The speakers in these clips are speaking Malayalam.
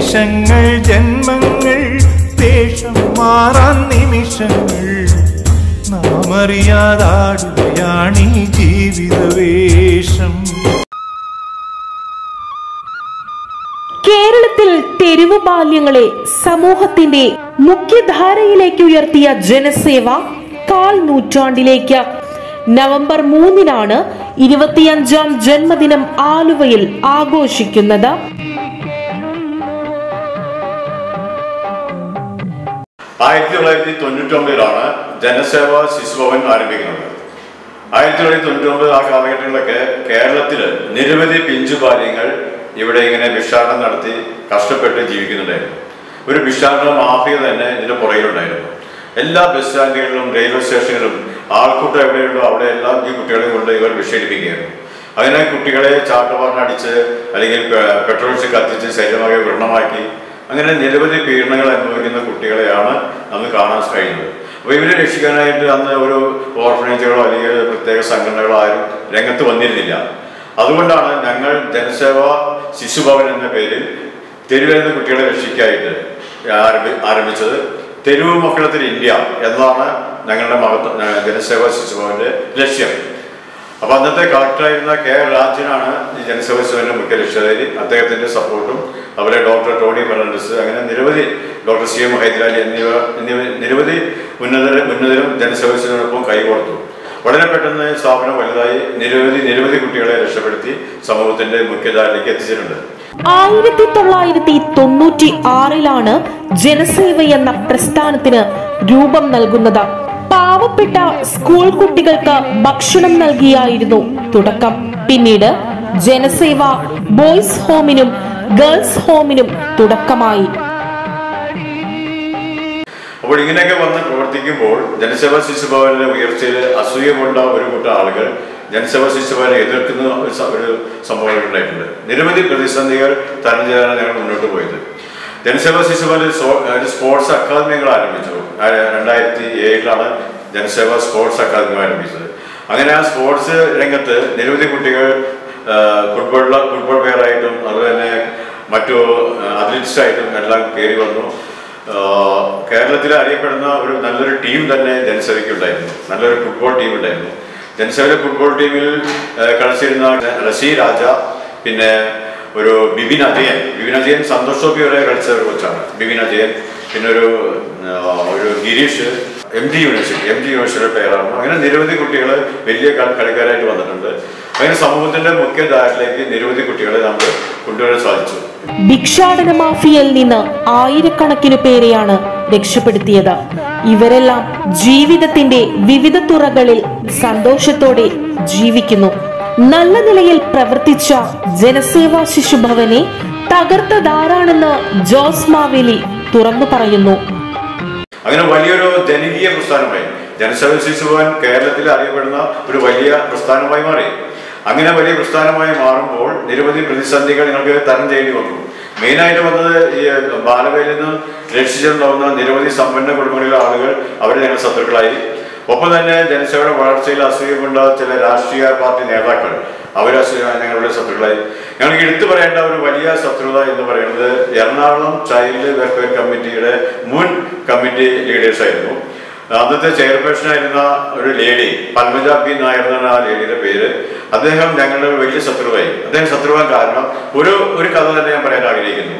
ദേശങ്ങൾ ജന്മങ്ങൾ വേഷം മാറാൻ നിമിഷങ്ങൾ നാം അറിയാതാടുകയാണീ ജീവിതവേഷം. കേരളത്തിൽ തെരുവ് ബാല്യങ്ങളെ സമൂഹത്തിന്റെ മുഖ്യധാരയിലേക്ക് ഉയർത്തിയ ജനസേവ കാൽ നൂറ്റാണ്ടിലേക്ക്. നവംബർ 3-നാണ് 25ാം ജന്മദിനം ആലുവയിൽ ആഘോഷിക്കുന്നത്. 1999 ജനസേവാ ശിശുഭവൻ ആരംഭിക്കുന്നത്. 1999 ആ കാലഘട്ടങ്ങളിലൊക്കെ കേരളത്തിൽ നിരവധി പിഞ്ചു ബാല്യങ്ങൾ ഇവിടെ ഇങ്ങനെ ഭിക്ഷാടനം നടത്തി കഷ്ടപ്പെട്ട് ജീവിക്കുന്നുണ്ടായിരുന്നു. ഒരു ഭിക്ഷാടന മാഫിയ തന്നെ ഇതിന്റെ പുറകിലുണ്ടായിരുന്നു. എല്ലാ ബസ് സ്റ്റാൻഡുകളിലും റെയിൽവേ സ്റ്റേഷനുകളിലും ആൾക്കൂട്ടം എവിടെയുണ്ടോ അവിടെയെല്ലാം ഈ കുട്ടികളെ കൊണ്ട് ഇവർ ഭിക്ഷയിപ്പിക്കുകയായിരുന്നു. അങ്ങനെ കുട്ടികളെ ചാട്ടവാറിനടിച്ച് അല്ലെങ്കിൽ പെട്രോൾ ഒഴിച്ച് കത്തിച്ച് ശരീരമാകെ വ്രണമാക്കി അങ്ങനെ നിരവധി പീഡനങ്ങൾ അനുഭവിക്കുന്ന കുട്ടികളെയാണ് അന്ന് കാണാൻ കഴിയുന്നത്. അപ്പോൾ ഇവരെ രക്ഷിക്കാനായിട്ട് അന്ന് ഒരു ഓർഫനേജുകളോ അല്ലെങ്കിൽ പ്രത്യേക സംഘടനകളോ ആരും രംഗത്ത് വന്നിരുന്നില്ല. അതുകൊണ്ടാണ് ഞങ്ങൾ ജനസേവാ ശിശുഭവൻ എന്ന പേരിൽ തെരുവെന്ന കുട്ടികളെ രക്ഷിക്കായിട്ട് ആരംഭിച്ചത്. തെരുവ് മക്കളത്തിൽ ഇന്ത്യ എന്നതാണ് ഞങ്ങളുടെ ജനസേവാ ശിശുഭവന്റെ ലക്ഷ്യം. അപ്പൊ അന്നത്തെ കളക്ടറായിരുന്ന കെ രാജനാണ് ഈ ജനസേവാ ശിശുഭവന്റെ മുഖ്യ ലക്ഷ്യധാരി. അദ്ദേഹത്തിന്റെ സപ്പോർട്ടും അതുപോലെ ഡോക്ടർ ടോണി ഫെർണാണ്ടസ് അങ്ങനെ നിരവധി ഡോക്ടർ CM ഹൈദരാലി എന്നിവ നിരവധി ഉന്നതരും ജനസേവാ ശിശുവിനോടൊപ്പം കൈകോർത്തു. വളരെ പെട്ടെന്ന് സ്ഥാപനം വലുതായി നിരവധി കുട്ടികളെ രക്ഷപ്പെടുത്തി സമൂഹത്തിന്റെ മുഖ്യധാരയിലേക്ക് എത്തിച്ചിട്ടുണ്ട്. 1996-ലാണ് ജനസേവ എന്ന പ്രസ്ഥാനത്തിന് രൂപം നൽകുന്നത്. പാവപ്പെട്ട സ്കൂൾ കുട്ടികൾക്ക് ഭക്ഷണം നൽകിയായിരുന്നു തുടക്കം. പിന്നീട് ജനസേവ ബോയ്സ് ഹോമിനും ഗേൾസ് ഹോമിനും തുടക്കമായി. അപ്പോൾ ഇങ്ങനെയൊക്കെ വന്ന് പ്രവർത്തിക്കുമ്പോൾ ജനസേവാ ശിശുഭവനിലെ ഉയർച്ചയിൽ അസൂയ കൊണ്ട ഒരു കൂട്ടം ആളുകൾ ജനസേവാ ശിശുഭവനെ എതിർക്കുന്ന ഒരു സംഭവം ഉണ്ടായിട്ടുണ്ട്. നിരവധി പ്രതിസന്ധികൾ തരണം ചെയ്യാനാണ് ഞങ്ങൾ മുന്നോട്ട് പോയത്. ജനസേവാ ശിശുഭവനിൽ സ്പോർട്സ് അക്കാദമികൾ ആരംഭിച്ചു. 2007-ലാണ് ജനസേവാ സ്പോർട്സ് അക്കാദമി ആരംഭിച്ചത്. അങ്ങനെ ആ സ്പോർട്സ് രംഗത്ത് നിരവധി കുട്ടികൾ ഫുട്ബോൾ പ്ലെയറായിട്ടും അതുപോലെ തന്നെ മറ്റു അത്ലറ്റ്സായിട്ടും എല്ലാം കയറി വന്നു. കേരളത്തിൽ അറിയപ്പെടുന്ന ഒരു നല്ലൊരു ടീം തന്നെ ജനസേവയ്ക്ക് ഉണ്ടായിരുന്നു. നല്ലൊരു ഫുട്ബോൾ ടീം ഉണ്ടായിരുന്നു. ജനസേവയിലെ ഫുട്ബോൾ ടീമിൽ കളിച്ചിരുന്ന റസി രാജ, പിന്നെ ഒരു ബിബിൻ അജയൻ സന്തോഷ് ട്രോഫി വരെ കളിച്ച ഒരു കോച്ചാണ് ബിബിൻ അജയൻ. പിന്നെ ഒരു ഗിരീഷ് MG യൂണിവേഴ്സിറ്റിയുടെ പേരാണ്. അങ്ങനെ നിരവധി കുട്ടികൾ വലിയ കളിക്കാരായിട്ട് വന്നിട്ടുണ്ട്. അങ്ങനെ സമൂഹത്തിന്റെ മുഖ്യധാരയിലേക്ക് നിരവധി കുട്ടികളെ നമ്മൾ കൊണ്ടുവരാൻ സാധിച്ചു. ഭിക്ഷാടന മാഫിയയിൽ നിന്ന് ആയിരക്കണക്കിന് പേരെയാണ് രക്ഷപ്പെടുത്തിയത്. ഇവരെല്ലാം ജീവിതത്തിന്റെ വിവിധ തുറകളിൽ സന്തോഷത്തോടെ ജീവിക്കുന്നു. നല്ല നിലയിൽ പ്രവർത്തിച്ച ജനസേവാ ശിശുഭവനെ തകർത്തതാരാണെന്ന് ജോസ് മാവേലി തുറന്നു പറയുന്നു. അങ്ങനെ വലിയൊരു ജനകീയ പ്രസ്ഥാനമായി ജനസേവാ ശിശുഭവൻ കേരളത്തിൽ അറിയപ്പെടുന്ന ഒരു വലിയ പ്രസ്ഥാനമായി മാറി. അങ്ങനെ വലിയ പ്രസ്ഥാനമായി മാറുമ്പോൾ നിരവധി പ്രതിസന്ധികൾ ഞങ്ങൾക്ക് തരണം ചെയ്യേണ്ടി വന്നു. മെയിനായിട്ട് വന്നത് ഈ ബാലവേലിൽ നിന്ന് രക്ഷിച്ചിട്ടുണ്ടാവുന്ന നിരവധി സമ്പന്ന കുടുംബങ്ങളിലെ ആളുകൾ അവർ ഞങ്ങൾ ശത്രുക്കളായി. ഒപ്പം തന്നെ ജനസേവയുടെ വളർച്ചയിൽ അസൂയ കൊണ്ട ചില രാഷ്ട്രീയ പാർട്ടി നേതാക്കൾ അവർ ഞങ്ങളുടെ ശത്രുക്കളായി. ഞങ്ങൾക്ക് എടുത്തു പറയേണ്ട ഒരു വലിയ ശത്രുത എന്ന് പറയുന്നത് എറണാകുളം ചൈൽഡ് വെൽഫെയർ കമ്മിറ്റിയുടെ മുൻ കമ്മിറ്റി ലീഡേഴ്സ് ആയിരുന്നു. അന്നത്തെ ചെയർപേഴ്സണായിരുന്ന ഒരു ലേഡി പത്മജ പി നായർ എന്നാണ് ആ ലേഡിയുടെ പേര്. അദ്ദേഹം ഞങ്ങളുടെ വലിയ ശത്രുവായി. അദ്ദേഹം ശത്രുവാൻ കാരണം ഒരു കഥ തന്നെ ഞാൻ പറയാൻ ആഗ്രഹിക്കുന്നു.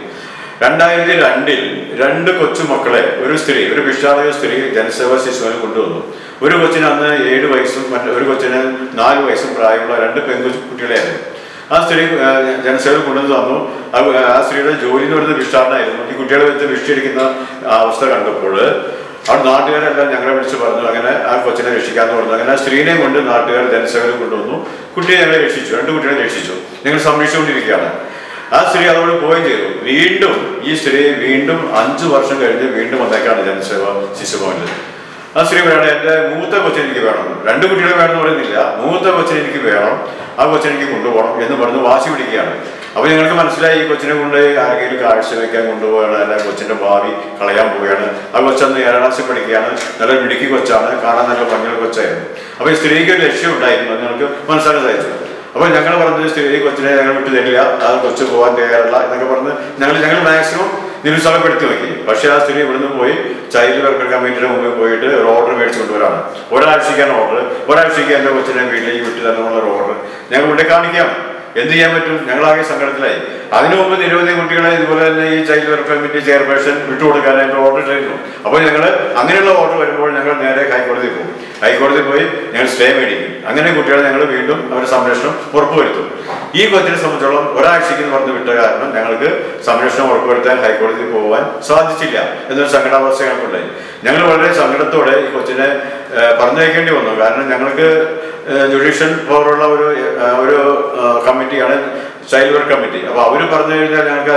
2002-ൽ 2 കൊച്ചുമക്കളെ ഒരു ഭിക്ഷാടക സ്ത്രീ ജനസേവാ ശിശുവിനെ കൊണ്ടുവന്നു. ഒരു കൊച്ചിന് അന്ന് 7 വയസ്സും ഒരു കൊച്ചിന് 4 വയസ്സും പ്രായമുള്ള 2 പെൺകുട്ടികളെയായിരുന്നു. ആ സ്ത്രീ ജനസേവ കൊണ്ടുവന്ന് തന്നു. ആ സ്ത്രീയുടെ ജോലി എന്ന് പറയുന്നത് ഭിക്ഷാടനമായിരുന്നു. ഈ കുട്ടികളെ വെച്ച് ഭിക്ഷയടിക്കുന്ന അവസ്ഥ കണ്ടപ്പോൾ അവിടെ നാട്ടുകാരെല്ലാം ഞങ്ങളെ വിളിച്ച് പറഞ്ഞു അങ്ങനെ ആ കൊച്ചിനെ രക്ഷിക്കാന്ന് പറഞ്ഞു. അങ്ങനെ ആ സ്ത്രീനെയും കൊണ്ട് നാട്ടുകാർ ജനസേവനെ കൊണ്ടുവന്നു. കുട്ടിയെ ഞങ്ങളെ രക്ഷിച്ചു. 2 കുട്ടികളെ രക്ഷിച്ചു. ഞങ്ങൾ സംരക്ഷിച്ചുകൊണ്ടിരിക്കുകയാണ്. ആ സ്ത്രീ അതോട് പോവുകയും ചെയ്തു. വീണ്ടും ഈ സ്ത്രീ 5 വർഷം കഴിഞ്ഞ് വീണ്ടും വന്നേക്കാണ് ജനസേവാ ശിശുഭവനിൽ. ആ സ്ത്രീ പറയണേ എൻ്റെ മൂത്ത കൊച്ചിനെ എനിക്ക് വേണം. 2 കുട്ടികളെ വേണമെന്ന് പറയുന്നില്ല. മൂത്ത കൊച്ചിനെ എനിക്ക് വേണം, ആ കൊച്ചിനെ എനിക്ക് കൊണ്ടുപോകണം എന്ന് പറഞ്ഞ് വാശി പിടിക്കുകയാണ്. അപ്പൊ ഞങ്ങൾക്ക് മനസ്സിലായി ഈ കൊച്ചിനെ കൊണ്ട് ആരെങ്കിലും കാഴ്ച വയ്ക്കാൻ കൊണ്ടുപോവുകയാണ്, അല്ല കൊച്ചിന്റെ ഭാവി കളയാൻ പോവുകയാണ്. ആ കൊച്ചന്ന് 7ാം ക്ലാസ്സിൽ പഠിക്കുകയാണ്. നല്ല മിടുക്കി കൊച്ചാണ്, കാണാൻ നല്ല ഭംഗിയുള്ള കൊച്ചായിരുന്നു. അപ്പൊ ഈ സ്ത്രീക്ക് ഒരു ലക്ഷ്യം ഉണ്ടായിരുന്നു, അത് ഞങ്ങൾക്ക് മനസ്സിലാക്കാൻ സാധിച്ചു. അപ്പോൾ ഞങ്ങൾ പറഞ്ഞത് ഈ കൊച്ചിനെ ഞങ്ങൾ വിട്ടു തരില്ല, ആ കൊച്ചു പോകാൻ തയ്യാറല്ല എന്നൊക്കെ പറഞ്ഞ് ഞങ്ങൾ മാക്സിമം നിരുത്സാഹപ്പെടുത്തി നോക്കി. പക്ഷേ ആ സ്ത്രീ ഇവിടുന്ന് പോയി ചൈൽഡ് വെൽഫെയർ കമ്മിറ്റിയുടെ മുമ്പിൽ പോയിട്ട് ഒരു ഓർഡർ മേടിച്ചു കൊണ്ടുവരാണ്. ഒരാഴ്ചയ്ക്കാണ് ഓർഡർ, ഒരാഴ്ചയ്ക്ക് എൻ്റെ കൊച്ചിനെ വീട്ടിലേക്ക് വിട്ടു തരണമെന്നുള്ള ഒരു ഓർഡർ ഞങ്ങൾ ഇവിടെ കാണിക്കാം. എന്ത് ചെയ്യാൻ പറ്റും? ഞങ്ങളാകെ സങ്കടത്തിലായി. അതിനു മുമ്പ് നിരവധി കുട്ടികളെ ഇതുപോലെ തന്നെ ഈ ചൈൽഡ് വെൽഫെയർ കമ്മിറ്റി ചെയർപേഴ്സൺ വിട്ടുകൊടുക്കാനായിട്ട് ഓർഡർ ചെയ്തിരുന്നു. അപ്പോൾ ഞങ്ങൾ അങ്ങനെയുള്ള ഓർഡർ വരുമ്പോൾ ഞങ്ങൾ നേരെ ഹൈക്കോടതിയിൽ പോകും. ഹൈക്കോടതിയിൽ പോയി ഞങ്ങൾ സ്റ്റേ മേടിക്കും. അങ്ങനെ കുട്ടികളെ ഞങ്ങൾ വീണ്ടും അവരുടെ സംരക്ഷണം ഉറപ്പുവരുത്തും. ഈ കൊച്ചിനെ സംബന്ധിച്ചോളം ഒരാഴ്ചയ്ക്ക് പറഞ്ഞ് വിട്ട കാരണം ഞങ്ങൾക്ക് സംരക്ഷണം ഉറപ്പുവരുത്താൻ ഹൈക്കോടതിയിൽ പോകാൻ സാധിച്ചില്ല എന്നൊരു സങ്കടാവസ്ഥ ഞങ്ങൾക്കുണ്ടായി. ഞങ്ങൾ വളരെ സങ്കടത്തോടെ ഈ കൊച്ചിനെ പറഞ്ഞയക്കേണ്ടി വന്നു. കാരണം ഞങ്ങൾക്ക് ജുഡീഷ്യൽ പവറുള്ള ഒരു കമ്മിറ്റിയാണ് ചൈൽഡ് വെൽഫെയർ കമ്മിറ്റി. അപ്പോൾ അവർ പറഞ്ഞു കഴിഞ്ഞാൽ ഞങ്ങൾക്ക്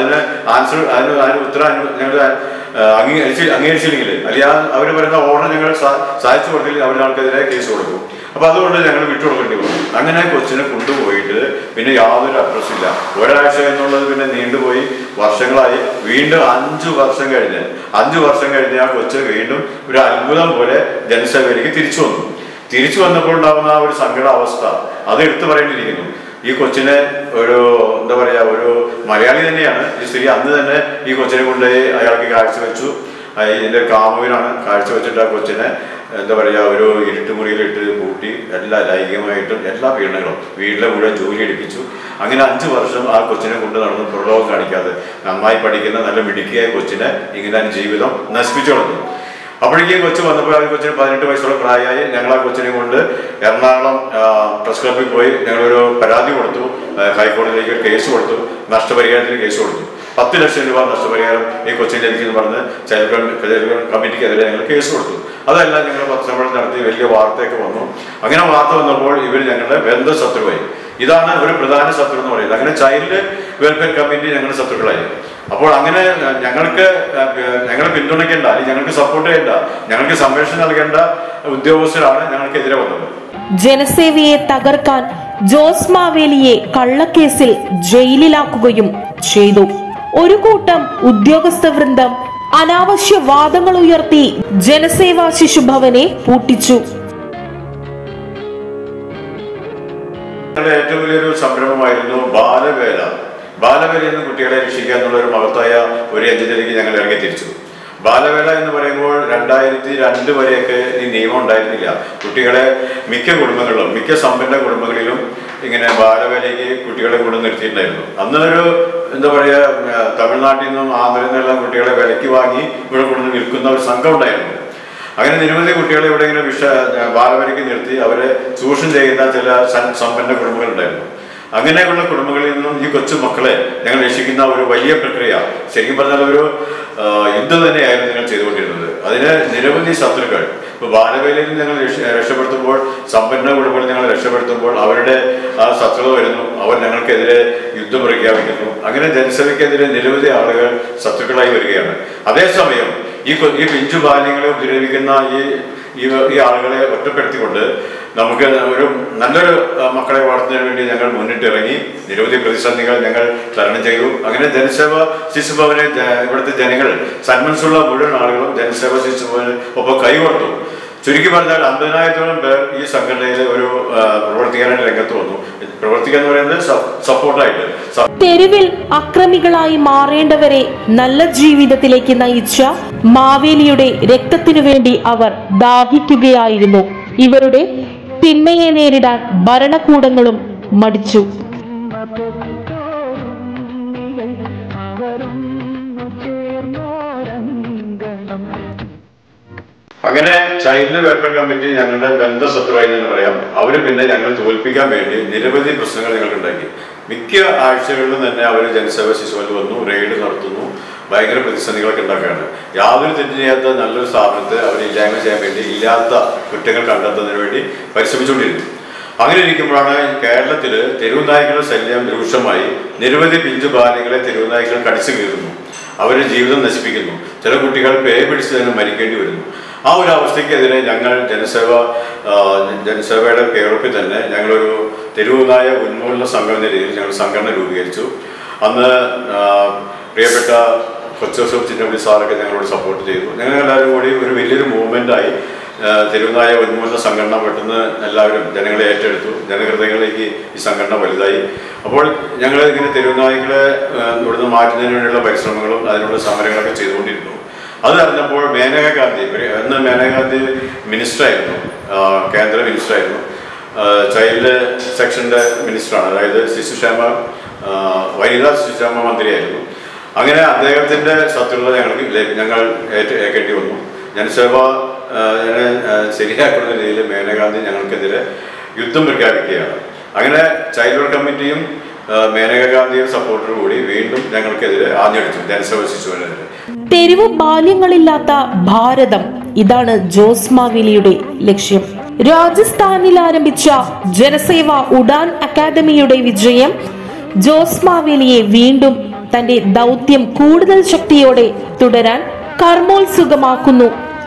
അതിന് ഉത്തരം ഞങ്ങൾ അംഗീകരിച്ചില്ലെങ്കിൽ അല്ലെങ്കിൽ അവർ പറയുന്ന ഓർഡർ ഞങ്ങൾ സാധിച്ചു കൊടുത്തില്ലെങ്കിൽ അവർ ഞങ്ങൾക്കെതിരെ കേസ് കൊടുക്കും. അപ്പോൾ അതുകൊണ്ട് ഞങ്ങൾ വിട്ടുകൊടുക്കേണ്ടി വന്നു. അങ്ങനെ കൊച്ചിനെ കൊണ്ടുപോയിട്ട് പിന്നെ യാതൊരു അഡ്രസ്സും ഇല്ല. ഒരാഴ്ച എന്നുള്ളത് പിന്നെ നീണ്ടുപോയി വർഷങ്ങളായി. വീണ്ടും 5 വർഷം കഴിഞ്ഞ് ആ കൊച്ച് വീണ്ടും ഒരു അത്ഭുതം പോലെ ജനസേവയിലേക്ക് തിരിച്ചു വന്നപ്പോൾ ഉണ്ടാകുന്ന ആ ഒരു സങ്കടാവസ്ഥ അത് എടുത്തു പറയേണ്ടിയിരിക്കുന്നു. ഈ കൊച്ചിനെ ഒരു എന്താ പറയുക, ഒരു മലയാളി തന്നെയാണ് ഈ സ്ത്രീ. അന്ന് തന്നെ ഈ കൊച്ചിനെ കൊണ്ടുപോയി അയാൾക്ക് കാഴ്ചവെച്ചു. ഇതിൻ്റെ കാമുവിനാണ് കാഴ്ചവെച്ചിട്ട് ആ കൊച്ചിനെ എന്താ പറയുക ഒരു ഇരുട്ടുമുറിയിലിട്ട് കൂട്ടി ലൈംഗികമായിട്ടും എല്ലാ പീഡനങ്ങളും വീട്ടിലെ മുഴുവൻ ജോലി എടുപ്പിച്ചു. അങ്ങനെ 5 വർഷം ആ കൊച്ചിനെ കൊണ്ട് നടന്ന് പ്രലോഭം കാണിക്കാതെ നന്നായി പഠിക്കുന്ന നല്ല മിടുക്കിയായ കൊച്ചിനെ ഇങ്ങനെ ജീവിതം നശിപ്പിച്ചു കളഞ്ഞു. അപ്പോഴേക്കും കൊച്ചു വന്നപ്പോൾ ആ കൊച്ചിന് 18 വയസ്സുള്ള പ്രായമായി. ഞങ്ങൾ ആ കൊച്ചിനെ കൊണ്ട് എറണാകുളം പ്രസ് ക്ലബ്ബിൽ പോയി ഞങ്ങളൊരു പരാതി കൊടുത്തു. ഹൈക്കോടതിയിലേക്ക് ഒരു കേസ് കൊടുത്തു. നഷ്ടപരിഹാരത്തിന് കേസ് കൊടുത്തു. 10 ലക്ഷം രൂപ നഷ്ടപരിഹാരം ഈ കൊച്ചിന് ലഭിക്കുന്നു പറഞ്ഞ് ചൈൽഡ് കമ്മിറ്റിക്കെതിരെ ഞങ്ങൾ കേസ് കൊടുത്തു. അതെല്ലാം ഞങ്ങൾ പത്രസമ്മേളനം നടത്തി വലിയ വാർത്തയൊക്കെ വന്നു. അങ്ങനെ വാർത്ത വന്നപ്പോൾ ഇവർ ഞങ്ങളുടെ ബന്ധശത്രുവായി. ഇതാണ് ഒരു പ്രധാന ശത്രു എന്ന് പറയുന്നത്. അങ്ങനെ ചൈൽഡ് വെൽഫെയർ കമ്മിറ്റി ഞങ്ങളുടെ ശത്രുക്കളായി. അപ്പോൾ അങ്ങനെ ഞങ്ങളെ പിന്തുണയ്ക്കേണ്ട, അല്ലെങ്കിൽ ഞങ്ങൾക്ക് സപ്പോർട്ട് ചെയ്യേണ്ട, ഞങ്ങൾക്ക് സംരക്ഷണം നൽകേണ്ട ഉദ്യോഗസ്ഥരാണ് ഞങ്ങൾക്കെതിരെ വന്നത്. ജനസേവയെ തകർക്കാൻ ജോസ് മാവേലിയെ കള്ളക്കേസിൽ ജയിലിലാക്കുകയും ചെയ്തു. ഒരു കൂട്ടം ഉദ്യോഗസ്ഥ വൃന്ദം അനാവശ്യ വാദങ്ങൾ ഉയർത്തി ജനസേവാ ശിശുഭവനെ പൂട്ടിച്ചു. ഏറ്റവും വലിയൊരു സംരംഭമായിരുന്നു ബാലവേല എന്ന കുട്ടികളെ രക്ഷിക്കുക എന്നുള്ള ഒരു മഹത്തായ ഒരു യജ്ഞത്തിലേക്ക് ഞങ്ങൾ ഇറങ്ങി തിരിച്ചു. ബാലവേല എന്ന് പറയുമ്പോൾ 2002 വരെയൊക്കെ ഈ നിയമം ഉണ്ടായിരുന്നില്ല. കുട്ടികളെ മിക്ക സമ്പന്ന കുടുംബങ്ങളിലും ഇങ്ങനെ ബാലവേലയ്ക്ക് കുട്ടികളെ കൊണ്ട് നിർത്തിയിട്ടുണ്ടായിരുന്നു. അന്നൊരു എന്താ പറയുക, തമിഴ്നാട്ടിൽ നിന്നും ആന്ധ്രയിൽ നിന്നെല്ലാം കുട്ടികളെ വിലയ്ക്ക് വാങ്ങി ഇവിടെ കൊണ്ടുവന്ന് വിൽക്കുന്ന ഒരു സംഘം ഉണ്ടായിരുന്നു. അങ്ങനെ നിരവധി കുട്ടികളെ ഇവിടെ ഇങ്ങനെ ബാലവേലയ്ക്ക് നിർത്തി അവരെ ചൂഷണം ചെയ്യുന്ന ചില സമ്പന്ന കുടുംബങ്ങളുണ്ടായിരുന്നു. അങ്ങനെയുള്ള കുടുംബങ്ങളിൽ നിന്നും ഈ കൊച്ചു മക്കളെ ഞങ്ങൾ രക്ഷിക്കുന്ന ഒരു വലിയ പ്രക്രിയ, ശരിക്കും പറഞ്ഞാൽ ഒരു യുദ്ധം തന്നെയായിരുന്നു ഞങ്ങൾ ചെയ്തുകൊണ്ടിരുന്നത്. അതിന് നിരവധി ശത്രുക്കൾ. ഇപ്പോൾ ബാലവേലയിൽ ഞങ്ങൾ രക്ഷപ്പെടുത്തുമ്പോൾ, സമ്പന്ന കുടുംബങ്ങളിൽ ഞങ്ങൾ രക്ഷപ്പെടുത്തുമ്പോൾ അവരുടെ ആ ശത്രുത വരുന്നു. അവർ ഞങ്ങൾക്കെതിരെ യുദ്ധം പ്രഖ്യാപിക്കുന്നു. അങ്ങനെ ജനസേവയ്ക്കെതിരെ നിരവധി ആളുകൾ ശത്രുക്കളായി വരികയാണ്. അതേസമയം ഈ പിഞ്ചു ബാല്യങ്ങളെ ഉപദ്രവിക്കുന്ന ഈ ആളുകളെ ഒറ്റപ്പെടുത്തിക്കൊണ്ട് നമുക്ക് ഒരു നല്ലൊരു മക്കളെ വളർത്തുന്നതിന് വേണ്ടി ഞങ്ങൾ മുന്നിട്ടിറങ്ങി. നിരവധി പ്രതിസന്ധികൾ ഞങ്ങൾ തരണം ചെയ്തു. അങ്ങനെ ജനസേവ ശിശുഭവനെ ഇവിടുത്തെ ജനങ്ങൾ, സന്മനസ്സുള്ള മുഴുവൻ ആളുകളും ജനസേവ ശിശുഭവന് ഒപ്പം കൈകോർത്തു. ചുരുക്കി പറഞ്ഞാൽ 50,000-ഓളം പേർ ഈ സംഘടനയിൽ ഒരു പ്രവർത്തിക്കാനായിട്ട് രംഗത്ത് വന്നു. പ്രവർത്തിക്കുക എന്ന് പറയുന്നത് സപ്പോർട്ടായിട്ട്. തെരുവിൽ അക്രമികളായി മാറേണ്ടവരെ നല്ല ജീവിതത്തിലേക്ക് നയിച്ച മാവേലിയുടെ രക്തത്തിനു വേണ്ടി അവർ ദാഹിക്കുകയായിരുന്നു. ഇവരുടെ തിന്മയെ നേരിടാൻ ഭരണകൂടങ്ങളും മടിച്ചു. അങ്ങനെ ചൈൽഡ് വെൽഫെയർ കമ്മിറ്റി ഞങ്ങളുടെ ബന്ധശത്രുവായി എന്ന് പറയാം. അവർ പിന്നെ ഞങ്ങൾ തോൽപ്പിക്കാൻ വേണ്ടി നിരവധി പ്രശ്നങ്ങൾ ഞങ്ങൾക്കുണ്ടാക്കി. മിക്ക ആഴ്ചകളിലും തന്നെ അവർ ജനസേവ ശിശുഭവനിൽ വന്നു, റെയ്ഡ് നടത്തുന്നു, ഭയങ്കര പ്രതിസന്ധികളൊക്കെ ഉണ്ടാക്കുകയാണ്. യാതൊരു തെറ്റ് ചെയ്യാത്ത നല്ലൊരു സ്ഥാപനത്തെ അവർ ഇല്ലായ്മ ചെയ്യാൻ വേണ്ടി, ഇല്ലാത്ത കുറ്റങ്ങൾ കണ്ടെത്തുന്നതിന് വേണ്ടി പരിശ്രമിച്ചുകൊണ്ടിരുന്നു. അങ്ങനെ ഇരിക്കുമ്പോഴാണ് കേരളത്തിൽ തെരുവുനായ്ക്കളുടെ ശല്യം രൂക്ഷമായി. നിരവധി പിഞ്ചു ബാല്യങ്ങളെ തെരുവുനായ്ക്കൾ കടിച്ചു കീറുന്നു, അവരുടെ ജീവിതം നശിപ്പിക്കുന്നു. ചില കുട്ടികൾ പേ പിടിച്ച് തന്നെ മരിക്കേണ്ടി വരുന്നു. ആ ഒരു അവസ്ഥയ്ക്കെതിരെ ഞങ്ങൾ ജനസേവയുടെ കേരളത്തിൽ തന്നെ ഞങ്ങളൊരു തെരുവുനായ ഉന്മൂലന സംഘം എന്ന രീതിയിൽ ഞങ്ങൾ സംഘടന രൂപീകരിച്ചു. അന്ന് പ്രിയപ്പെട്ട കൊച്ചോസഫ് ചിന്നപ്പള്ളി സാറൊക്കെ ഞങ്ങളോട് സപ്പോർട്ട് ചെയ്തു. ഞങ്ങളെല്ലാവരും കൂടി ഒരു വലിയൊരു മൂവ്മെൻ്റായി തെരുവുനായ ഉന്മൂലന സംഘടന പെട്ടെന്ന് എല്ലാവരും ജനങ്ങളെ ഏറ്റെടുത്തു. ജനഹൃദയങ്ങളിലേക്ക് ഈ സംഘടന വലുതായി. അപ്പോൾ ഞങ്ങൾ ഇങ്ങനെ തെരുവുനായകളെ ഇവിടുന്ന് മാറ്റുന്നതിന് വേണ്ടിയുള്ള പരിശ്രമങ്ങളും അതിനുള്ള സമരങ്ങളൊക്കെ ചെയ്തുകൊണ്ടിരുന്നു. അത് അറിഞ്ഞപ്പോൾ മേനക ഗാന്ധി, അന്ന് മേനക ഗാന്ധി മിനിസ്റ്ററായിരുന്നു, കേന്ദ്ര മിനിസ്റ്ററായിരുന്നു, ചൈൽഡ് സെക്ഷൻ്റെ മിനിസ്റ്ററാണ്, അതായത് ശിശുക്ഷേമ വനിതാ ശിശുക്ഷേമ മന്ത്രിയായിരുന്നു. അങ്ങനെ അദ്ദേഹത്തിൻ്റെ ശത്രുത ഞങ്ങൾ ഏൽക്കേണ്ടി വന്നു. ജനസേവ ശരിയാക്കുന്ന രീതിയിൽ മേനകാഗാന്ധി ഞങ്ങൾക്കെതിരെ യുദ്ധം പ്രഖ്യാപിക്കുകയാണ്. അങ്ങനെ ചൈൽഡ് വെൽഫെയർ കമ്മിറ്റിയും മേനകാഗാന്ധിയും സപ്പോർട്ടോടു കൂടി വീണ്ടും ഞങ്ങൾക്കെതിരെ ആഞ്ഞടിച്ചു, ജനസേവ ശിശുവിനെതിരെ. തെരുവ് ബാല്യങ്ങളില്ലാത്ത ഭാരതം, ഇതാണ് ജോസ് മാവേലിയുടെ ലക്ഷ്യം. രാജസ്ഥാനിൽ ആരംഭിച്ച ജനസേവ ഉഡാൻ അക്കാദമിയുടെ വിജയം ജോസ് മാവേലിയെ വീണ്ടും തന്റെ ദൗത്യം കൂടുതൽ ശക്തിയോടെ തുടരാൻ കർമ്മോത്സുകമാക്കുന്നു.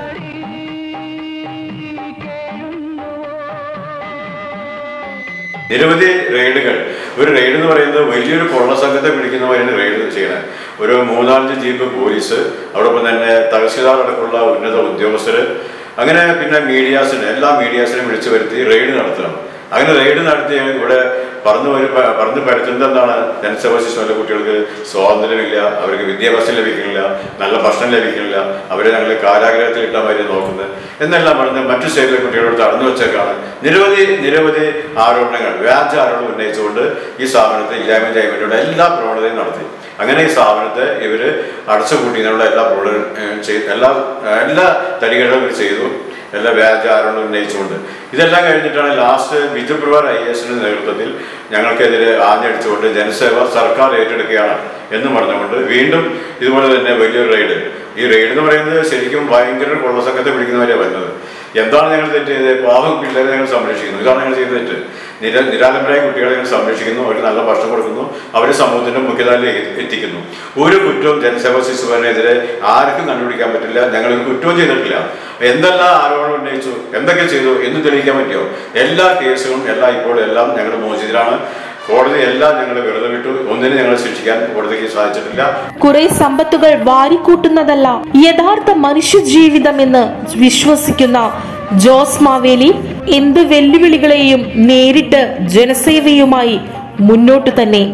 നിരവധി റെയ്ഡുകൾ. ഒരു റെയ്ഡ് എന്ന് പറയുന്നത് വലിയൊരു കൊള്ള സംഘത്തെ പിടിക്കുന്നവരാണ് റെയ്ഡ് ചെയ്യണത്. ഒരു 3-4 ജീപ്പ് പോലീസ്, അതോടൊപ്പം തന്നെ തഹസിൽദാർ അടക്കമുള്ള ഉന്നത ഉദ്യോഗസ്ഥർ, അങ്ങനെ പിന്നെ എല്ലാ മീഡിയാസിനെയും വിളിച്ചു വരുത്തി റെയ്ഡ് നടത്തണം. അങ്ങനെ റെയ്ഡ് നടത്തി ഇവിടെ പറഞ്ഞു പരത്തുന്നത് എന്താണ്? ജനസേവ ശിശുവിലെ കുട്ടികൾക്ക് സ്വാതന്ത്ര്യമില്ല, അവർക്ക് വിദ്യാഭ്യാസം ലഭിക്കുന്നില്ല, നല്ല ഭക്ഷണം ലഭിക്കുന്നില്ല, അവരെ ഞങ്ങൾ കാരാഗ്രഹത്തിൽ ഇട്ടാൽ മാതിരി നോക്കുന്നത് എന്നെല്ലാം പറഞ്ഞ് മറ്റു സ്റ്റേറ്റിലെ കുട്ടികളോട് തടഞ്ഞു വെച്ചേക്കാണ് നിരവധി ആരോപണങ്ങൾ, വ്യാജ ആരോപണം ഉന്നയിച്ചുകൊണ്ട് ഈ സ്ഥാപനത്തെ ഇല്ലായ്മ ചെയ്യാൻ വേണ്ടിയുള്ള എല്ലാ പ്രവണതയും നടത്തി. അങ്ങനെ ഈ സ്ഥാപനത്തെ ഇവർ അടച്ചുപൂട്ടിയതിനുള്ള എല്ലാ തരികളും ചെയ്തു, എല്ലാ വ്യാജ ആരോപണം ഉന്നയിച്ചുകൊണ്ട്. ഇതെല്ലാം കഴിഞ്ഞിട്ടാണ് ലാസ്റ്റ് ബിജു പ്രവാർ IASന്റെ നേതൃത്വത്തിൽ ഞങ്ങൾക്കെതിരെ ആഞ്ഞടിച്ചുകൊണ്ട് ജനസേവ സർക്കാർ ഏറ്റെടുക്കുകയാണ് എന്ന് പറഞ്ഞുകൊണ്ട് വീണ്ടും ഇതുപോലെ തന്നെ വലിയൊരു റെയ്ഡ്. ഈ റെയ്ഡ് എന്ന് പറയുന്നത് ശരിക്കും ഭയങ്കര കൊള്ളസംഘത്തെ പിടിക്കുന്നവരെയാണ് വരുന്നത്. എന്താണ് ഞങ്ങൾ തെറ്റ് ചെയ്തത്? പാവം പിള്ളേരെ ഞങ്ങൾ സംരക്ഷിക്കുന്നു. ഇതാണ് ഞങ്ങൾ ചെയ്ത തെറ്റ്. നിരാലംബരായ കുട്ടികളെ ഞങ്ങൾ സംരക്ഷിക്കുന്നു, അവർക്ക് നല്ല ഭക്ഷണം കൊടുക്കുന്നു, അവരെ സമൂഹത്തിന്റെ മുഖ്യധാരയിലേക്ക് എത്തിക്കുന്നു. ഒരു കുറ്റവും ജനസേവ ശിശുവിനെതിരെ ആർക്കും കണ്ടുപിടിക്കാൻ പറ്റില്ല. ഞങ്ങൾ ഒരു കുറ്റവും ചെയ്തിട്ടില്ല. എന്തെല്ലാം ആരോപണം ഉന്നയിച്ചു, എന്തൊക്കെ ചെയ്തു എന്ന് തെളിയിക്കാൻ പറ്റുമോ? എല്ലാ കേസുകളും എല്ലാം ഞങ്ങൾ മോചിതരാണ്. കോടതി എല്ലാം ഞങ്ങൾ വെറുതെ വിട്ടു. ഒന്നിനും ഞങ്ങളെ ശിക്ഷിക്കാൻ കോടതിക്ക് സാധിച്ചിട്ടില്ല. കുറെ സമ്പത്തുകൾ വാരിക്കൂട്ടുന്നതല്ല യഥാർത്ഥ മനുഷ്യ ജീവിതം എന്ന് വിശ്വസിക്കുന്ന ജോസ് മാവേലി എന്ത് വെല്ലുവിളികളെയും നേരിട്ട് ജനസേവയുമായി മുന്നോട്ട് തന്നെ.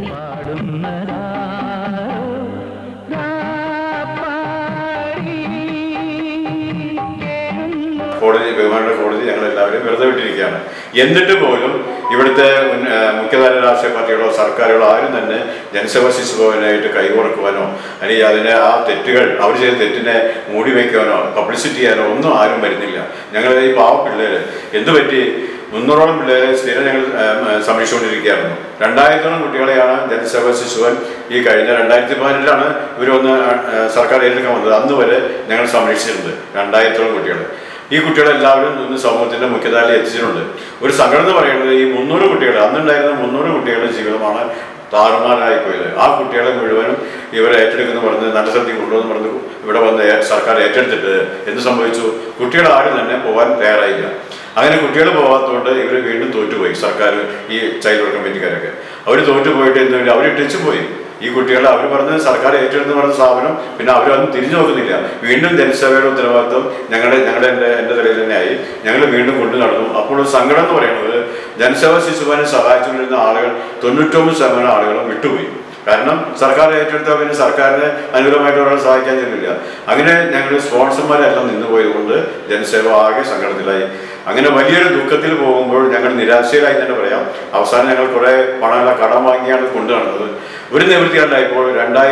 ബഹുമാനപ്പെട്ട കോടതി ഞങ്ങളെല്ലാവരും വെറുതെ വിട്ടിരിക്കുകയാണ്. എന്നിട്ട് പോലും ഇവിടുത്തെ മുഖ്യധാര രാഷ്ട്രീയ പാർട്ടികളോ സർക്കാരുകളോ ആരും തന്നെ ജനസേവ ശിശുഭവനായിട്ട് കൈകോർക്കുവാനോ അല്ലെങ്കിൽ അതിനെ ആ തെറ്റുകൾ അവർ ചെയ്ത തെറ്റിനെ മൂടി വയ്ക്കുവാനോ പബ്ലിസിറ്റി ചെയ്യാനോ ഒന്നും ആരും വരുന്നില്ല. ഞങ്ങൾ ഈ പാവപ്പിള്ളേര് എന്തുപറ്റി 300ഓളം പിള്ളേരെ സ്ഥിരം ഞങ്ങൾ സംരക്ഷിച്ചുകൊണ്ടിരിക്കുകയായിരുന്നു. 2000ഓളം കുട്ടികളെയാണ് ജനസേവ ശിശുവൻ ഈ കഴിഞ്ഞ 2014 ഇവരൊന്ന് സർക്കാർ ഏറ്റെടുക്കാൻ വന്നത്. അന്ന് വരെ ഞങ്ങൾ സംരക്ഷിച്ചിട്ടുണ്ട് 2000ഓളം കുട്ടികൾ. ഈ കുട്ടികളെല്ലാവരും ഇന്ന് സമൂഹത്തിന്റെ മുഖ്യധാരയിൽ എത്തിച്ചിട്ടുണ്ട്. ഒരു സംഘടന എന്ന് പറയുന്നത് ഈ 300 കുട്ടികൾ, അന്നുണ്ടായിരുന്ന 300 കുട്ടികളുടെ ജീവിതമാണ് താറുമാറായി പോയത്. ആ കുട്ടികളെ മുഴുവനും ഇവരെ ഏറ്റെടുക്കുന്നു പറഞ്ഞ് നല്ല സ്ഥലത്തേക്ക് കൊണ്ടുവന്ന് പറഞ്ഞു ഇവിടെ വന്ന് സർക്കാർ ഏറ്റെടുത്തിട്ട് എന്ത് സംഭവിച്ചു? കുട്ടികൾ ആരും തന്നെ പോകാൻ തയ്യാറായില്ല. അങ്ങനെ കുട്ടികൾ പോകാത്തതുകൊണ്ട് ഇവർ വീണ്ടും തോറ്റുപോയി. സർക്കാർ ഈ ചൈൽഡ് വെൽഫെയർ കമ്മിറ്റിക്കാരൊക്കെ അവർ തോറ്റുപോയിട്ട് എന്തുകൊണ്ട് അവർ ഇട്ടിച്ചും പോയി. ഈ കുട്ടികളെ അവർ പറഞ്ഞ് സർക്കാർ ഏറ്റെടുത്ത് പറഞ്ഞ സ്ഥാപനം പിന്നെ അവരൊന്നും തിരിഞ്ഞു നോക്കുന്നില്ല. വീണ്ടും ജനസേവയുടെ ഉത്തരവാദിത്വം എൻ്റെ തലയിൽ തന്നെയായി. ഞങ്ങൾ വീണ്ടും കൊണ്ടു നടന്നു. അപ്പോൾ സങ്കടം എന്ന് പറയുന്നത് ജനസേവ ശിശുവിനെ സഹായിച്ചുകൊണ്ടിരുന്ന ആളുകൾ 99% ആളുകളും വിട്ടുപോയി. കാരണം സർക്കാർ ഏറ്റെടുത്താൽ പിന്നെ സർക്കാരിന് അനുകൂലമായിട്ട് ഒരാൾ സഹായിക്കാൻ ചെല്ലില്ല. അങ്ങനെ ഞങ്ങൾ സ്പോൺസർമാരെല്ലാം നിന്നുപോയതുകൊണ്ട് ജനസേവ ആകെ സങ്കടത്തിലായി. അങ്ങനെ വലിയൊരു ദുഃഖത്തിൽ പോകുമ്പോൾ ഞങ്ങൾ നിരാശയിലായി തന്നെ പറയാം. അവസാനം ഞങ്ങൾ കുറെ പണമെല്ലാം കടം വാങ്ങിയാണ് കൊണ്ടു നടന്നത്. ഒരു നിവൃത്തിയുണ്ടായപ്പോൾ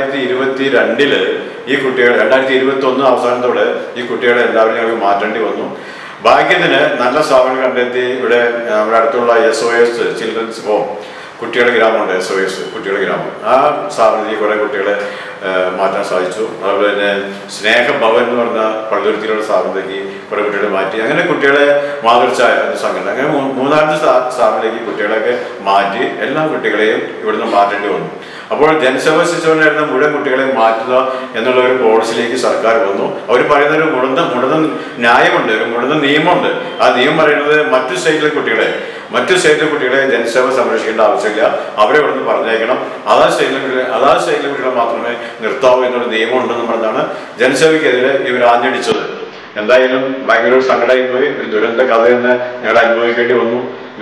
2022 ഈ കുട്ടികൾ 2021 അവസാനത്തോടെ ഈ കുട്ടികളെ എല്ലാവരും ഞങ്ങൾക്ക് മാറ്റേണ്ടി വന്നു. ഭാഗ്യത്തിന് നല്ല സ്ഥാപനം കണ്ടെത്തി. ഇവിടെ നമ്മുടെ അടുത്തുള്ള SOS ചിൽഡ്രൻസ് ഹോം കുട്ടികളുടെ ഗ്രാമമുണ്ട്, SOS കുട്ടികളുടെ ഗ്രാമം. ആ സ്ഥാപനത്തിൽ കുറെ കുട്ടികളെ മാറ്റാൻ സാധിച്ചു. അതുപോലെ തന്നെ സ്നേഹഭവൻ എന്ന് പറഞ്ഞ പള്ളുരുത്തിയിലുള്ള സ്ഥാപനത്തിലേക്ക് കുറെ കുട്ടികളെ മാറ്റി. അങ്ങനെ കുട്ടികളെ മാതൃച്ഛായ സംഘടന അങ്ങനെ 3-4 സ്ഥാപനത്തിലേക്ക് കുട്ടികളെയൊക്കെ മാറ്റി എല്ലാ കുട്ടികളെയും ഇവിടുന്ന് മാറ്റേണ്ടി വന്നു. അപ്പോൾ ജനസേവ ശിശുവിനായിരുന്ന മുഴുവൻ കുട്ടികളെയും മാറ്റുക എന്നുള്ള ഒരു പോളിസിയിലേക്ക് സർക്കാർ വന്നു. അവർ പറയുന്ന ഒരു മുടന്ന ന്യായമുണ്ട്, ഒരു മുടന്ന നിയമമുണ്ട്. ആ നിയമം പറയുന്നത് മറ്റു സ്റ്റേറ്റിലെ കുട്ടികളെ ജനസേവ സംരക്ഷിക്കേണ്ട ആവശ്യമില്ല, അവരെ ഇവിടുന്ന് പറഞ്ഞേക്കണം, അതാത് സ്റ്റേറ്റിലെ കുട്ടികളെ മാത്രമേ നിർത്താവൂ എന്നൊരു നിയമം ഉണ്ടെന്ന് പറഞ്ഞാണ് ജനസേവയ്ക്കെതിരെ ഇവർ ആഞ്ഞടിച്ചത്. എന്തായാലും ഭയങ്കര ഒരു സങ്കടമായി പോയി. ഒരു ദുരന്ത കഥ തന്നെ ഞങ്ങൾ അനുഭവിക്കേണ്ടി വന്നു.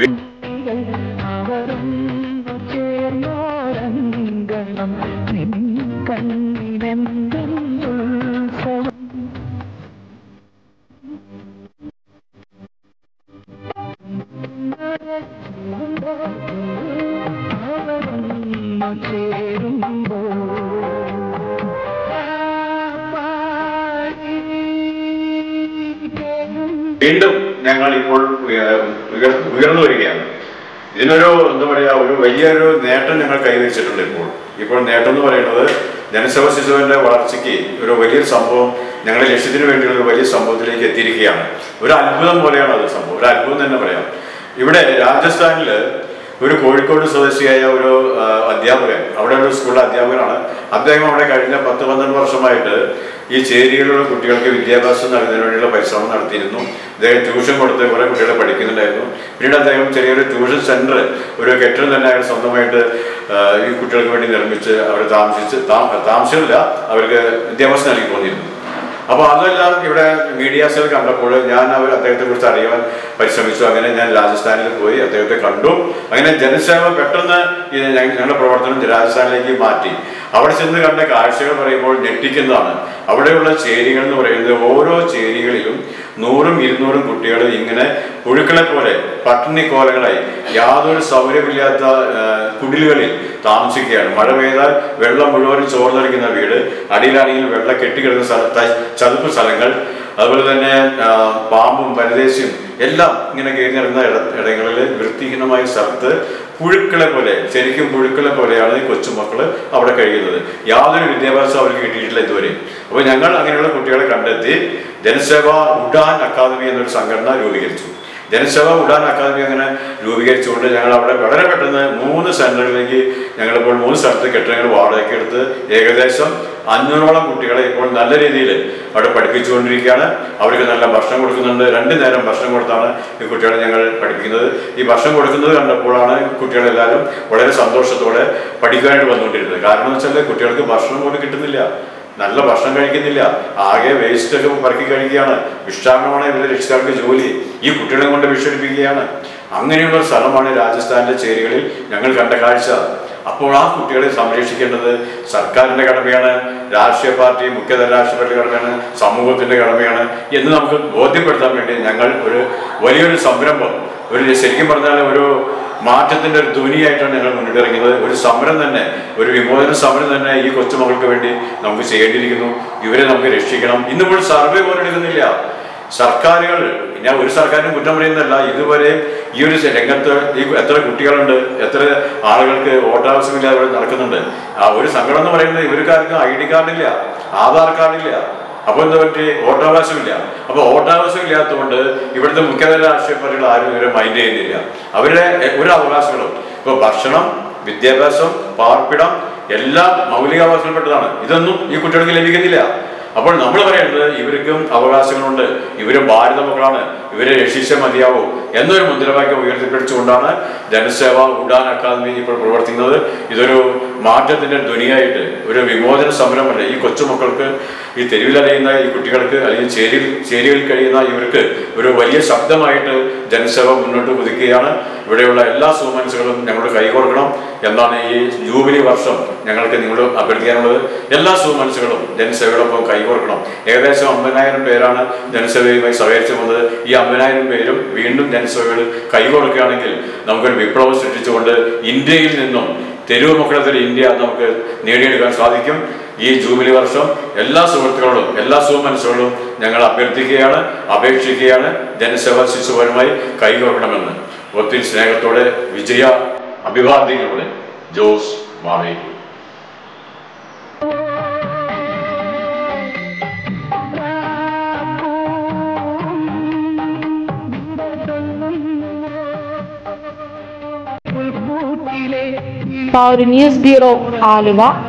വീണ്ടും ഞങ്ങൾ ഇപ്പോൾ ഉയർന്നു വരികയാണ്. ഇതിനൊരു എന്താ പറയാ, ഒരു വലിയൊരു നേട്ടം ഞങ്ങൾ കൈവരിച്ചിട്ടുണ്ട്. ഇപ്പോൾ നേട്ടം എന്ന് പറയുന്നത് ജനസേവ ശിശുവിന്റെ വളർച്ചയ്ക്ക് ഒരു വലിയൊരു സംഭവം, ഞങ്ങളുടെ ലക്ഷ്യത്തിന് വേണ്ടിയുള്ള ഒരു വലിയ സംഭവത്തിലേക്ക് എത്തിയിരിക്കുകയാണ്. ഒരു അത്ഭുതം പോലെയാണ് അത് സംഭവം, ഒരു അത്ഭുതം തന്നെ പറയാം. ഇവിടെ രാജസ്ഥാനില് ഒരു കോഴിക്കോട് സ്വദേശിയായ ഒരു അധ്യാപകൻ, അവിടെ ഒരു സ്കൂളിലെ അധ്യാപകനാണ് അദ്ദേഹം. അവിടെ കഴിഞ്ഞ 10-12 വർഷമായിട്ട് ഈ ചേരിയിലുള്ള കുട്ടികൾക്ക് വിദ്യാഭ്യാസം നൽകുന്നതിന് വേണ്ടിയുള്ള പരിശ്രമം നടത്തിയിരുന്നു. അദ്ദേഹം ട്യൂഷൻ കൊടുത്ത് കുറെ കുട്ടികളെ പഠിക്കുന്നുണ്ടായിരുന്നു. പിന്നീട് അദ്ദേഹം ചെറിയൊരു ട്യൂഷൻ സെന്റർ, ഒരു കെട്ടിടം തന്നെ അയാൾ സ്വന്തമായിട്ട് ഈ കുട്ടികൾക്ക് വേണ്ടി നിർമ്മിച്ച് അവർ താമസമില്ല, അവർക്ക് വിദ്യാഭ്യാസം നൽകി പോന്നിരുന്നു. അപ്പോൾ അതെല്ലാം ഇവിടെ മീഡിയാസിൽ കണ്ടപ്പോൾ ഞാൻ അദ്ദേഹത്തെ കുറിച്ച് അറിയാൻ പരിശ്രമിച്ചു. അങ്ങനെ ഞാൻ രാജസ്ഥാനിൽ പോയി അദ്ദേഹത്തെ കണ്ടു. അങ്ങനെ ജനസേവ പെട്ടെന്ന് ഞങ്ങളുടെ പ്രവർത്തനം രാജസ്ഥാനിലേക്ക് മാറ്റി. അവിടെ ചെന്ന് കണ്ട കാഴ്ചകൾ പറയുമ്പോൾ ഞെട്ടിക്കുന്നതാണ്. അവിടെയുള്ള ചേരികൾ എന്ന് പറയുന്നത് ഓരോ ചേരികളിലും 100-200 കുട്ടികൾ ഇങ്ങനെ പുഴുക്കളെ പോലെ പട്ടിണിക്കോലങ്ങളായി യാതൊരു സൗകര്യമില്ലാത്ത കുടിലുകളിൽ താമസിക്കുകയാണ്. മഴ പെയ്താൽ വെള്ളം മുഴുവനും ചോർന്നടിക്കുന്ന വീട്, അടിയിലാണെങ്കിൽ വെള്ളം കെട്ടിക്കിടക്കുന്ന ചതുപ്പ് സ്ഥലങ്ങൾ, അതുപോലെ തന്നെ പാമ്പും പരദേശിയും എല്ലാം ഇങ്ങനെ കയറി നടന്ന ഇടങ്ങളിൽ വൃത്തിഹീനമായ സ്ഥലത്ത് പുഴുക്കളെ പോലെ, ശരിക്കും പുഴുക്കളെ പോലെയാണ് ഈ കൊച്ചുമക്കള് അവിടെ കഴിയുന്നത്. യാതൊരു വിദ്യാഭ്യാസം അവർക്ക് കിട്ടിയിട്ടില്ല ഇതുവരെ. അപ്പോൾ ഞങ്ങൾ അങ്ങനെയുള്ള കുട്ടികളെ കണ്ടെത്തി ജനസേവ ഉഡാൻ അക്കാദമി എന്നൊരു സംഘടന രൂപീകരിച്ചു. ജനസേവ ഉഡാൻ അക്കാദമി അങ്ങനെ രൂപീകരിച്ചുകൊണ്ട് ഞങ്ങൾ അവിടെ വളരെ പെട്ടെന്ന് 3 സെന്ററുകളിലേക്ക് ഞങ്ങളിപ്പോൾ 3 സ്ഥലത്ത് കെട്ടിടങ്ങൾ വാടകയ്ക്ക് എടുത്ത് ഏകദേശം 500ഓളം കുട്ടികളെ ഇപ്പോൾ നല്ല രീതിയിൽ അവിടെ പഠിപ്പിച്ചുകൊണ്ടിരിക്കുകയാണ്. അവർക്ക് നല്ല ഭക്ഷണം കൊടുക്കുന്നുണ്ട്. 2 നേരം ഭക്ഷണം കൊടുത്താണ് ഈ കുട്ടികളെ ഞങ്ങൾ പഠിപ്പിക്കുന്നത്. ഈ ഭക്ഷണം കൊടുക്കുന്നത് കണ്ടപ്പോഴാണ് കുട്ടികളെല്ലാവരും വളരെ സന്തോഷത്തോടെ പഠിക്കാനായിട്ട് വന്നുകൊണ്ടിരുന്നത്. കാരണം എന്ന് വെച്ചാൽ കുട്ടികൾക്ക് ഭക്ഷണം പോലും കിട്ടുന്നില്ല, നല്ല ഭക്ഷണം കഴിക്കുന്നില്ല, ആകെ വേസ്റ്റ് ഒക്കെ പറക്കി കഴിക്കുകയാണ്. വിഷാണമാണ് ഇവരുടെ രക്ഷിതാക്കളുടെ ജോലി, ഈ കുട്ടികളെ കൊണ്ട് വിഷടിപ്പിക്കുകയാണ്. അങ്ങനെയുള്ള ഒരു സ്ഥലമാണ് രാജസ്ഥാനിലെ ചേരികളിൽ ഞങ്ങൾ കണ്ട കാഴ്ച. അപ്പോൾ ആ കുട്ടികളെ സംരക്ഷിക്കേണ്ടത് സർക്കാരിന്റെ കടമയാണ്, രാഷ്ട്രീയ പാർട്ടി, മുഖ്യധാര രാഷ്ട്രീയ പാർട്ടി കടമയാണ്, സമൂഹത്തിന്റെ കടമയാണ് എന്ന് നമുക്ക് ബോധ്യപ്പെടുത്താൻ വേണ്ടി ഞങ്ങൾ ഒരു വലിയൊരു സംരംഭം, ശരിക്കും പറഞ്ഞാൽ ഒരു മാറ്റത്തിന്റെ ഒരു ധ്വനിയായിട്ടാണ് ഞങ്ങൾ മുന്നിട്ടിറങ്ങിയത്. ഒരു സമരം തന്നെ, ഒരു വിമോചന സമരം തന്നെ ഈ കൊച്ചുമക്കൾക്ക് വേണ്ടി നമുക്ക് ചെയ്യേണ്ടിയിരിക്കുന്നു. ഇവരെ നമുക്ക് രക്ഷിക്കണം. ഇന്നിപ്പോൾ സർവേ പോലും എടുക്കുന്നില്ല സർക്കാരുകൾ. ഞാൻ ഒരു സർക്കാരിനും കുറ്റം പറയുന്നതല്ല, ഇതുവരെ ഈ ഒരു രംഗത്ത് എത്ര കുട്ടികളുണ്ട്, എത്ര ആളുകൾക്ക് വോട്ടാവശ്യമില്ലാതെ ഇവിടെ നടക്കുന്നുണ്ട്. ഒരു സങ്കടം എന്ന് പറയുന്നത് ഇവർക്കാർക്കും ID കാർഡില്ല, ആധാർ കാർഡില്ല. അപ്പൊ എന്താ പറ്റി? വോട്ടവകാശമില്ല. അപ്പൊ വോട്ടവകാശം ഇല്ലാത്തതുകൊണ്ട് ഇവിടുത്തെ മുഖ്യധാര രാഷ്ട്രീയ പാർട്ടികൾ ആരും ഇവരെ മൈൻഡ് ചെയ്യുന്നില്ല. അവരുടെ ഒരു അവകാശങ്ങളും, ഇപ്പൊ ഭക്ഷണം, വിദ്യാഭ്യാസം, പാർപ്പിടം എല്ലാം മൗലികാവകാശപ്പെട്ടതാണ്. ഇതൊന്നും ഈ കുട്ടികൾക്ക് ലഭിക്കുന്നില്ല. അപ്പോൾ നമ്മൾ പറയേണ്ടത് ഇവർക്കും അവകാശങ്ങളുണ്ട്, ഇവര് ഭാരത മക്കളാണ്, ഇവരെ രക്ഷിച്ചേ മതിയാവൂ എന്നൊരു മുദ്രാവാക്യം ഉയർത്തിപ്പിടിച്ചുകൊണ്ടാണ് ജനസേവ ഉഡാൻ അക്കാദമി ഇപ്പോൾ പ്രവർത്തിക്കുന്നത്. ഇതൊരു മാറ്റത്തിന്റെ ധ്വനിയായിട്ട്, ഒരു വിമോചന സമരമല്ല. ഈ കൊച്ചുമക്കൾക്ക്, ഈ തെരുവിലറിയുന്ന ഈ കുട്ടികൾക്ക്, അല്ലെങ്കിൽ ചേരികളിൽ കഴിയുന്ന ഇവർക്ക് ഒരു വലിയ ശബ്ദമായിട്ട് ജനസേവ മുന്നോട്ട് കുതിക്കുകയാണ്. ഇവിടെയുള്ള എല്ലാ സൂമൻസുകളും ഞങ്ങളോട് കൈകോർക്കണം എന്നാണ് ഈ ജൂബിലി വർഷം ഞങ്ങൾക്ക് നിങ്ങളോട് അഭ്യർത്ഥിക്കാനുള്ളത്. എല്ലാ സൂമൻസുകളും ജനസേവയോടൊപ്പം കൈകോർക്കണം. ഏകദേശം 50,000 പേരാണ് ജനസേവയുമായി സഹകരിച്ചു വന്നത്. ഈ 50,000 പേരും വീണ്ടും ജനസേവകൾ കൈകോർക്കുകയാണെങ്കിൽ നമുക്കൊരു വിപ്ലവം സൃഷ്ടിച്ചുകൊണ്ട് ഇന്ത്യയിൽ നിന്നും തെരുവ് മക്കളത്തിൽ ഇന്ത്യ നമുക്ക് നേടിയെടുക്കാൻ സാധിക്കും. ഈ ജൂബിലി വർഷം എല്ലാ സുഹൃത്തുക്കളോടും, എല്ലാ സുമനസ്സുകളോടും ഞങ്ങൾ അഭ്യർത്ഥിക്കുകയാണ്, അപേക്ഷിക്കുകയാണ്, ജനസേവ ശിശുഭവനുമായി കൈകോർക്കണമെന്ന്. ഒത്തിരി സ്നേഹത്തോടെ, വിജയ അഭിവാദ്യങ്ങളോടെ, Jose Maveli. Power news bureau, Aluva.